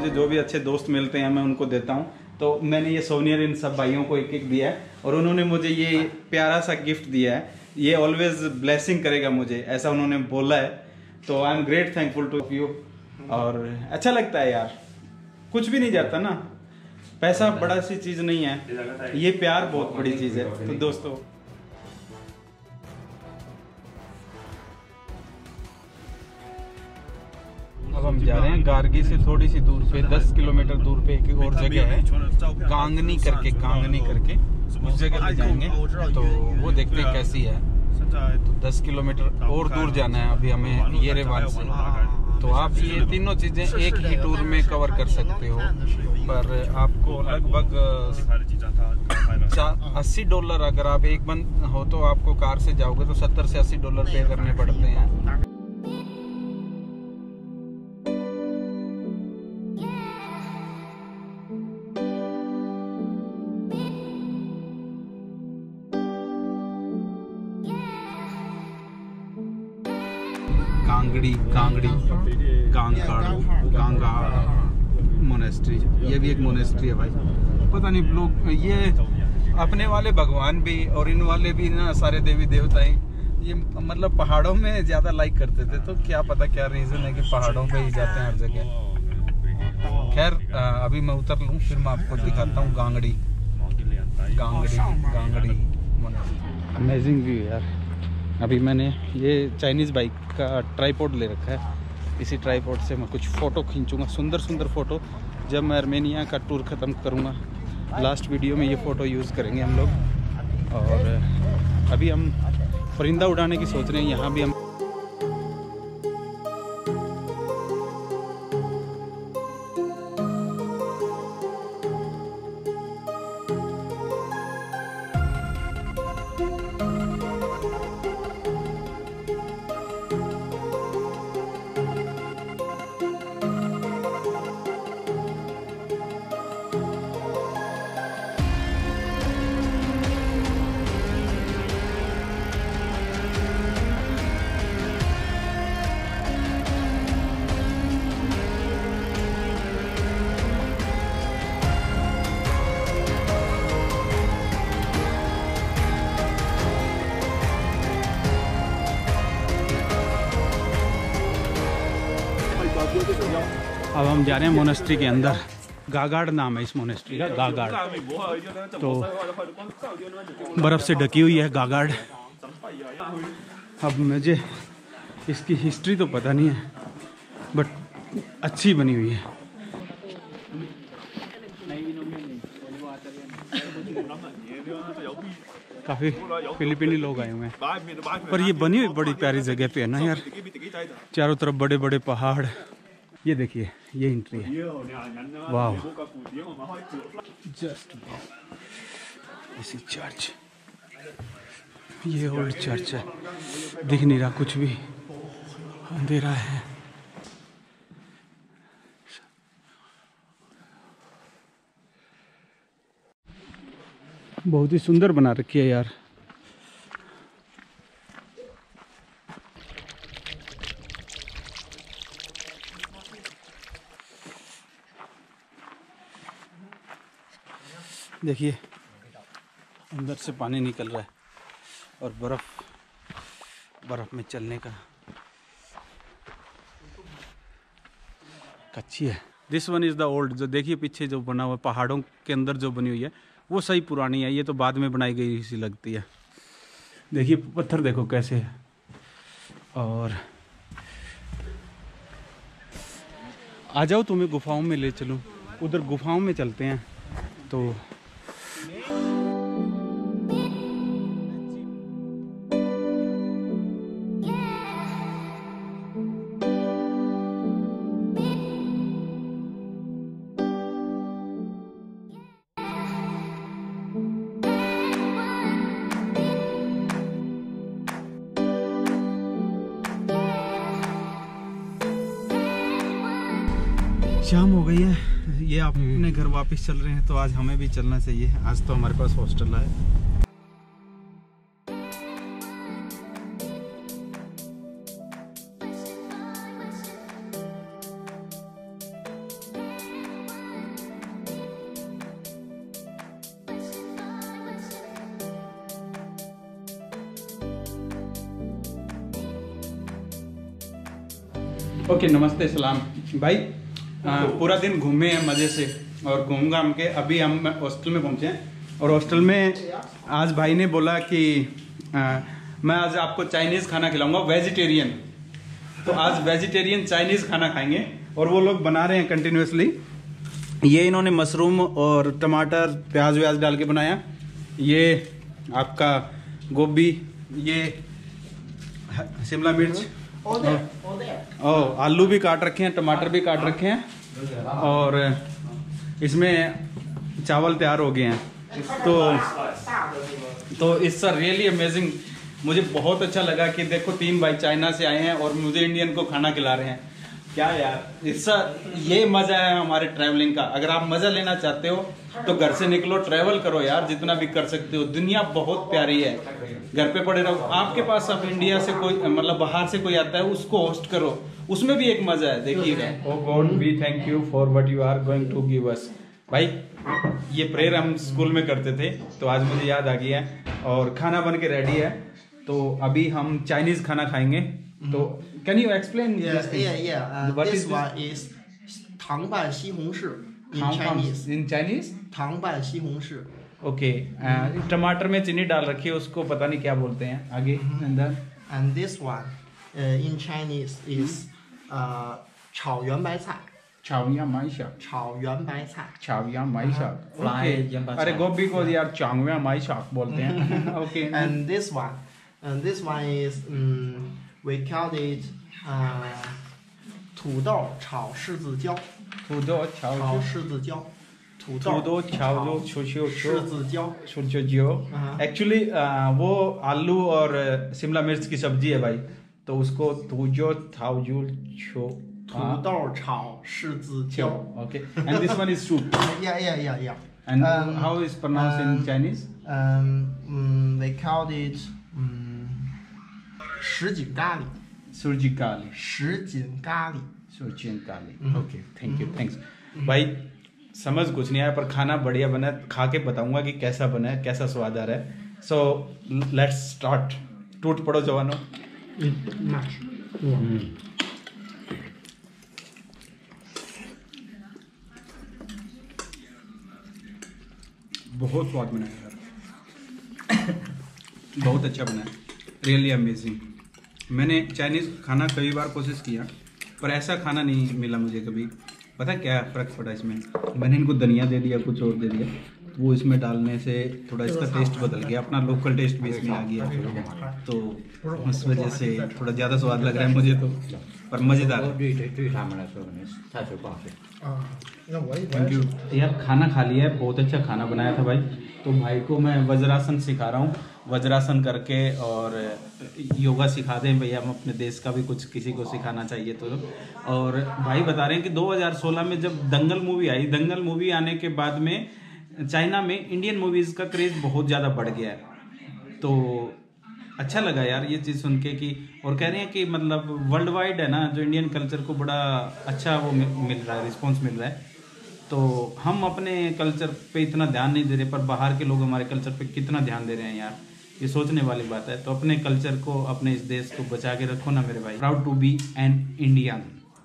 मुझे जो भी अच्छे दोस्त मिलते हैं मैं उनको देता हूँ। तो मैंने ये सोनियर इन सब भाइयों को एक एक दिया है और उन्होंने मुझे ये प्यारा सा गिफ्ट दिया है। ये ऑलवेज ब्लेसिंग करेगा मुझे, ऐसा उन्होंने बोला है। तो I am great thankful to you. और अच्छा लगता है यार, कुछ भी नहीं जाता ना, पैसा बड़ा सी चीज़ नहीं है, ये प्यार बहुत बड़ी चीज़ है। तो दोस्तों अब हम जा रहे हैं गार्गी से थोड़ी सी दूर पे, 10 किलोमीटर दूर पे एक और जगह है कांगनी करके उस जगह पे जाएंगे। तो वो देखते हैं कैसी है। तो 10 किलोमीटर और दूर जाना है अभी हमें येरेवान से। तो आप ये तीनों चीज़ें एक ही टूर में कवर कर सकते हो, पर आपको लगभग $80 अगर आप एक बंद हो तो आपको कार से जाओगे तो $70 से $80 पे करने पड़ते हैं। गांगाड़ मोनेस्ट्री, ये भी एक मोनेस्ट्री है भाई। पता नहीं लोग ये अपने वाले भगवान भी और इन वाले भी ना, सारे देवी देवताएं ये मतलब पहाड़ों में ज्यादा लाइक करते थे। तो क्या पता क्या रीजन है कि पहाड़ों पे ही जाते हैं हर जगह। खैर अभी मैं उतर लूँ फिर मैं आपको दिखाता हूँ गांगड़ी मोनेस्ट्री। अमेजिंग व्यू यार। अभी मैंने ये चाइनीज़ बाइक का ट्राईपॉड ले रखा है, इसी ट्राईपॉड से मैं कुछ फ़ोटो खींचूंगा, सुंदर सुंदर फ़ोटो। जब मैं आर्मेनिया का टूर ख़त्म करूंगा लास्ट वीडियो में ये फ़ोटो यूज़ करेंगे हम लोग। और अभी हम परिंदा उड़ाने की सोच रहे हैं, यहाँ भी हम अब हम जा रहे हैं मोनेस्ट्री के अंदर। गागाड़ नाम है इस मोनेस्ट्री का, गागाड़। तो बर्फ़ से ढकी हुई है गागाड़। अब मुझे इसकी हिस्ट्री तो पता नहीं है बट अच्छी बनी हुई है। काफ़ी फिलिपीनी लोग आए हुए हैं, पर ये बनी हुई बड़ी प्यारी जगह पे है ना यार, चारों तरफ बड़े बड़े पहाड़। ये देखिए ये एंट्री है, वाह जस्ट इसी चर्च, ये ओल्ड चर्च है। दिख नहीं रहा कुछ भी, अंधेरा है। बहुत ही सुंदर बना रखी है यार। देखिए अंदर से पानी निकल रहा है और बर्फ में चलने का कच्ची है। This one is the old, जो देखिए पीछे जो बना हुआ पहाड़ों के अंदर जो बनी हुई है वो सही पुरानी है, ये तो बाद में बनाई गई सी लगती है। देखिए पत्थर देखो कैसे है। और आ जाओ तुम्हें गुफाओं में ले चलूं, उधर गुफाओं में चलते हैं। तो शाम हो गई है, ये अपने घर वापस चल रहे हैं। तो आज हमें भी चलना चाहिए, आज तो हमारे पास हॉस्टल है। ओके, नमस्ते सलाम भाई। पूरा दिन घूमे हैं मज़े से और घूम घाम के अभी हम हॉस्टल में पहुंचे हैं। और हॉस्टल में आज भाई ने बोला कि मैं आज आपको चाइनीज़ खाना खिलाऊंगा, वेजिटेरियन। तो आज वेजिटेरियन चाइनीज़ खाना खाएंगे और वो लोग बना रहे हैं कंटिन्यूसली। ये इन्होंने मशरूम और टमाटर प्याज व्याज डाल के बनाया। ये आपका गोभी, ये शिमला मिर्च और आलू भी काट रखे हैं, टमाटर भी काट रखे हैं और इसमें चावल तैयार हो गए हैं। तो इट्स रियली अमेजिंग। मुझे बहुत अच्छा लगा कि देखो 3 भाई चाइना से आए हैं और मुझे इंडियन को खाना खिला रहे हैं। क्या यार, इसका ये मजा है हमारे ट्रैवलिंग का। अगर आप मजा लेना चाहते हो तो घर से निकलो, ट्रैवल करो यार, जितना भी कर सकते हो। दुनिया बहुत प्यारी है, घर पे पड़े रहो। आपके पास अब इंडिया से कोई मतलब बाहर से कोई आता है, उसको होस्ट करो, उसमें भी एक मजा है। देखिएगा, O God we thank you for what you are going to give us. भाई ये प्रेयर हम स्कूल में करते थे, तो आज मुझे याद आ गया है और खाना बन के रेडी है। तो अभी हम चाइनीज खाना खाएंगे। तो can you explain? This one is 糖拌西红柿 in Chinese. In Chinese? 糖拌西红柿。 okay, टमाटर में चीनी डाल रखी है, उसको पता नहीं क्या बोलते हैं आगे अंदर। And this one in Chinese is 炒圆白菜。 炒圆白菜。 炒圆白菜。 炒圆白菜。अरे गोभी को यार 炒圆白菜बोलते हैं। Okay. And this one is we call it 土豆炒柿子椒。 土豆炒柿子椒。 土豆炒柿子椒。 actually वो आलू और शिमला मिर्च की सब्जी है भाई, तो उसको土豆炒柿子椒。 Okay, and this one is soup. Yeah. And how is pronounced in Chinese? They call it 什锦咖喱。 सुरजी काली। 什锦咖喱。 सुरजी काली। ओके, थैंक यू, थैंक्स भाई। समझ कुछ नहीं आया पर खाना बढ़िया बना है, खा के बताऊंगा कि कैसा बना है, कैसा स्वाद आ रहा है। So let's start. टूट पड़ो जवानों। बहुत स्वाद बना है यार। बहुत अच्छा बना है, रियली अमेजिंग। मैंने चाइनीज़ खाना कई बार कोशिश किया पर ऐसा खाना नहीं मिला मुझे कभी। पता क्या फ़र्क पड़ा इसमें? मैंने इनको धनिया दे दिया, कुछ और दे दिया, तो वो इसमें डालने से थोड़ा इसका टेस्ट बदल गया, अपना लोकल टेस्ट भी इसमें आ गया। तो उस वजह से थोड़ा ज़्यादा स्वाद लग रहा है मुझे तो, पर मज़ेदार है। थैंक यू यार। खाना खा लिया है, बहुत अच्छा खाना बनाया था भाई। तो भाई को मैं वज्रासन सिखा रहा हूँ, वज्रासन करके और योगा सिखा दें भैया। हम अपने देश का भी कुछ किसी को सिखाना चाहिए तो। और भाई बता रहे हैं कि 2016 में जब दंगल मूवी आई, दंगल मूवी आने के बाद में चाइना में इंडियन मूवीज़ का क्रेज़ बहुत ज़्यादा बढ़ गया है। तो अच्छा लगा यार ये चीज़ सुन के कि, और कह रहे हैं कि मतलब वर्ल्ड वाइड है ना, जो इंडियन कल्चर को बड़ा अच्छा वो मिल रहा है, रिस्पॉन्स मिल रहा है। तो हम अपने कल्चर पे इतना ध्यान नहीं दे रहे, पर बाहर के लोग हमारे कल्चर पे कितना ध्यान दे रहे हैं यार, ये सोचने वाली बात है। तो अपने कल्चर को, अपने इस देश को बचा के रखो ना मेरे भाई। Proud to be an Indian.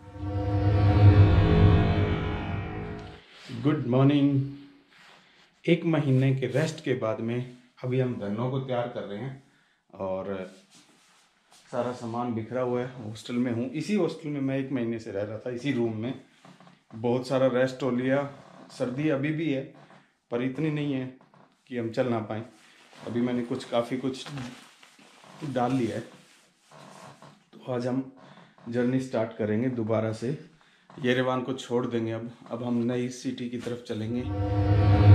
Good morning. 1 महीने के रेस्ट के बाद में अभी हम धनों को तैयार कर रहे हैं और सारा सामान बिखरा हुआ है। हॉस्टल में हूँ, इसी हॉस्टल में मैं 1 महीने से रह रहा था, इसी रूम में। बहुत सारा रेस्ट हो लिया। सर्दी अभी भी है पर इतनी नहीं है कि हम चल ना पाएँ। अभी मैंने काफ़ी कुछ डाल लिया है। तो आज हम जर्नी स्टार्ट करेंगे दोबारा से। येरेवान को छोड़ देंगे अब हम नई सिटी की तरफ चलेंगे।